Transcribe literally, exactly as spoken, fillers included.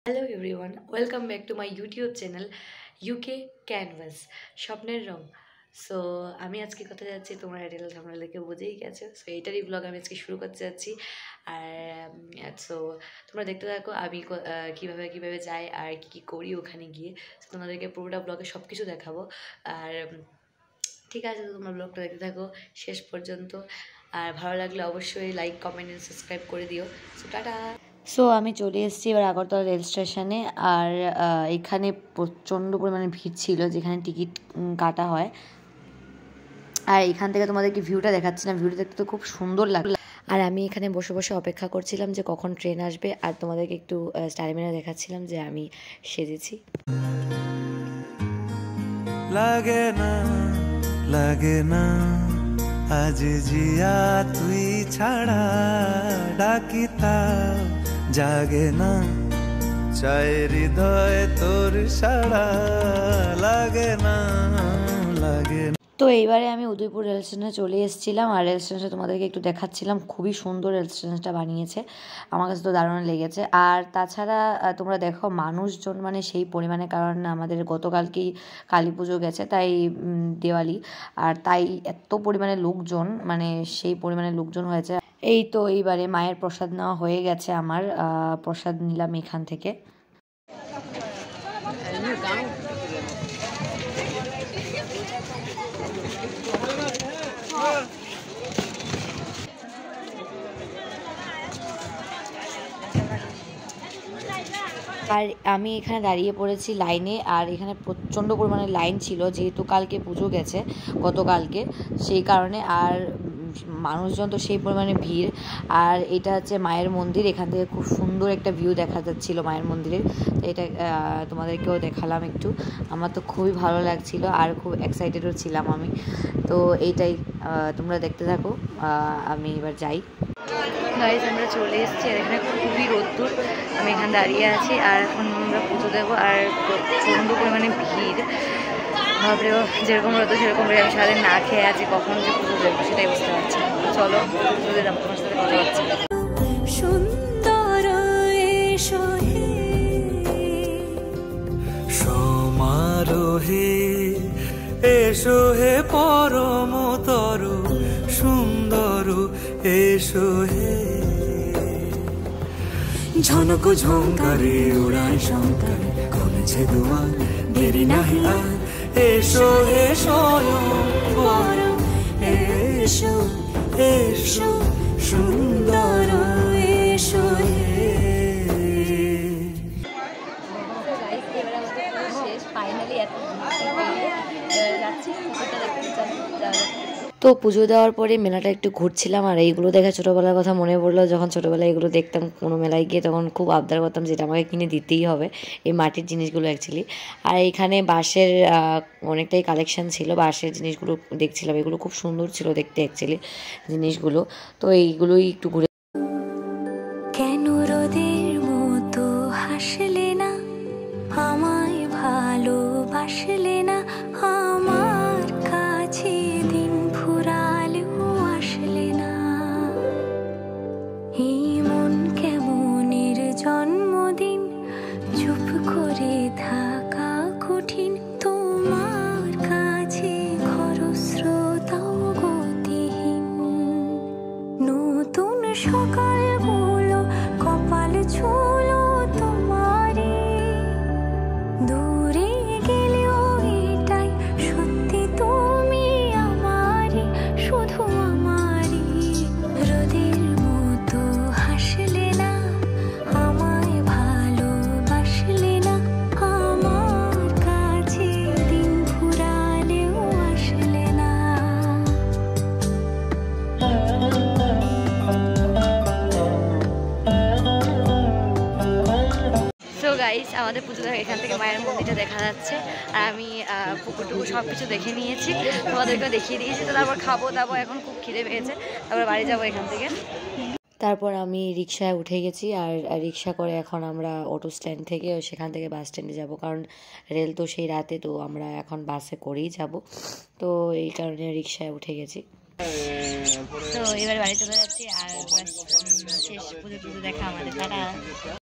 Hello everyone, welcome back to my YouTube channel UK canvas স্বপ্নের রং। So আমি আজকে কোথায় যাচ্ছি তোমরা টাইটেল থাম্বনেল দেখে বুঝেই গেছো। সো এইটারই ব্লগ আমি আজকে শুরু করতে যাচ্ছি। আর সো তোমরা দেখতে থাকো আমি কীভাবে কীভাবে যাই আর কী কী করি ওখানে গিয়ে। সো তোমাদেরকে পুরোটা ব্লগে সব কিছু দেখাবো। আর ঠিক আছে, তো তোমরা ব্লগটা দেখতে থাকো শেষ পর্যন্ত। আর ভালো লাগলে অবশ্যই লাইক, কমেন্ট এন্ড সাবস্ক্রাইব করে দিও। So tata. সো আমি চলে এসেছি এবার আগরতলা রেল স্টেশনে। আর এখানে প্রচণ্ড পরিমাণে ভিড় ছিল যেখানে টিকিট কাটা হয়। আর এখান থেকে তোমাদেরকে ভিউটা দেখাচ্ছিলাম, ভিউটা দেখতে তো খুব সুন্দর লাগলো। আর আমি এখানে বসে বসে অপেক্ষা করছিলাম যে কখন ট্রেন আসবে। আর তোমাদেরকে একটু স্টাইল মেরে দেখাচ্ছিলাম যে আমি সেজেছি। লাগে না লাগে না আজ জিয়া তুই ছাড়া ডাকিতা জাগে না চাই হৃদয় তোর সারা লাগে না লাগে না। তো এইবারে আমি উদয়পুর রেল স্টেশনে চলে এসেছিলাম। আর রেল স্টেশনটা তোমাদেরকে একটু দেখাচ্ছিলাম, খুবই সুন্দর রেল স্টেশনটা বানিয়েছে, আমার কাছে তো দারুণ লেগেছে। আর তাছাড়া তোমরা দেখো মানুষজন মানে সেই পরিমাণে, কারণ আমাদের গতকালকেই কালী পুজো গেছে, তাই দেওয়ালি, আর তাই এত পরিমাণে লোকজন, মানে সেই পরিমাণে লোকজন হয়েছে। এই তো এইবারে মায়ের প্রসাদ নেওয়া হয়ে গেছে, আমার প্রসাদ নিলাম এখান থেকে। আর আমি এখানে দাঁড়িয়ে পড়েছি লাইনে। আর এখানে প্রচণ্ড পরিমাণে লাইন ছিল, যেহেতু কালকে পুজো গেছে গতকালকে, সেই কারণে। আর মানুষজন তো সেই পরিমাণে ভিড়। আর এটা হচ্ছে মায়ের মন্দির, এখান থেকে খুব সুন্দর একটা ভিউ দেখা যাচ্ছিল মায়ের মন্দিরের। এটা তোমাদেরকেও দেখালাম একটু, আমার তো খুবই ভালো লাগছিল আর খুব এক্সাইটেডও ছিলাম আমি। তো এইটাই, তোমরা দেখতে থাকো, আমি এবার যাই। গাইজ আমরা চলে এসেছি, আর এখানে খুবই রোদ্দুর, আমি এখানে দাঁড়িয়ে আছি। আর এখন আমরা পুজো দেবো, আর প্রচণ্ড পরিমাণে ভিড়। ভাবলেও যেরকম রোদ্দুর সেরকম ভিড়। আমি সারাদিন না খেয়ে আছি, কখন যে পুজো দেবো সেটাই বুঝতে পারছি। চলো পুজো দিলাম, তোমার সাথে কথা হচ্ছে। সুন্দর সমারোহে এসো হে পরম তরু সুন্দর এসো হে ঝনক ঝঙ্কারে উড়ায় শঙ্কারে করেছে দুয়ার দেরি নাহি আর এসো হে স্বয়ং পরম এসো এসো সুন্দর এসো হে। তো পুজো দেওয়ার পরে মেলাটা একটু ঘুরছিলাম, আর এইগুলো দেখে ছোটোবেলার কথা মনে পড়লো। যখন ছোটোবেলায় এগুলো দেখতাম কোনো মেলায় গিয়ে, তখন খুব আবদার করতাম যেটা আমাকে কিনে দিতেই হবে, এই মাটির জিনিসগুলো অ্যাকচুয়ালি। আর এইখানে বাঁশের অনেকটাই কালেকশান ছিল, বাঁশের জিনিসগুলো দেখছিলাম, এগুলো খুব সুন্দর ছিল দেখতে অ্যাকচুয়ালি জিনিসগুলো। তো এইগুলোই একটু ঘুরে। কেন রোদের মতো হাসলে না, আমায় ভালোবাসলে না, আমার কাছে দিন ফুরালেও আসলে না, এই মন কেমনের জন্মদিন, চুপ করে থাকা কঠিন, তোমার কাছে খরস্রোতাও গতিহীন, নতুন সকালগুলো কপাল ছুলো তোমারে, দূরে গেলেও এটাই সত্যি তুমি আমারই, শুধু আমারই, রোদের মতো হাসলে না, আমায় ভালোবাসলে না, আমার কাছে দিন ফুরালেও আসলে না। সো গাইস, আমাদের পুজো দেখা এখান থেকে মায়ের মন্দিরটা দেখা যাচ্ছে। আর আমি পুকুর টুকুর সব কিছু দেখে নিয়েছি, তোমাদেরকে দেখিয়ে দিয়েছি। তো তারপর খাবো দাবো, এখন খুব খিদে পেয়েছে, তারপর বাড়ি যাবো এখান থেকে। তারপর আমি রিক্সায় উঠে গেছি, আর রিক্সা করে এখন আমরা অটো স্ট্যান্ড থেকে সেখান থেকে বাস স্ট্যান্ডে যাব, কারণ রেল তো সেই রাতে, তো আমরা এখন বাসে করেই যাব। তো এই কারণে রিক্সায় উঠে গেছি। তো এবার বাড়ি চলে যাচ্ছি, আর শেষ পুজো টুজো দেখা আমাদের। টাটা।